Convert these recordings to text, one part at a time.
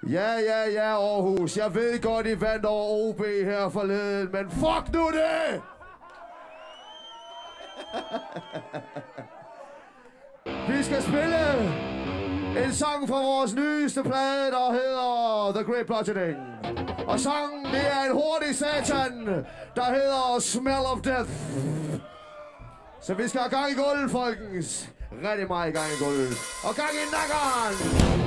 Ja, Aarhus. Jeg ved godt, I vandt over OB her forleden, men fuck nu det! Vi skal spille en sang fra vores nyeste plade, der hedder The Great Bludgeoning. Og sangen, det er en hurtig satan, der hedder Smell of Death. Så vi skal have gang i gulvet, folkens. Rigtig meget gang i gulvet. Og gang i nakkeren!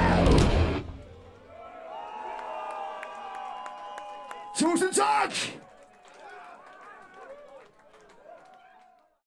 Tusind tak!